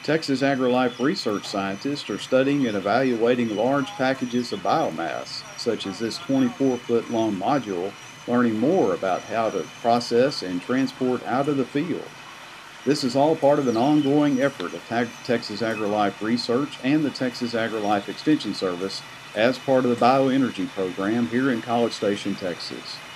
Texas AgriLife research scientists are studying and evaluating large packages of biomass, such as this 24-foot long module, learning more about how to process and transport out of the field. This is all part of an ongoing effort of Texas AgriLife Research and the Texas AgriLife Extension Service as part of the bioenergy program here in College Station, Texas.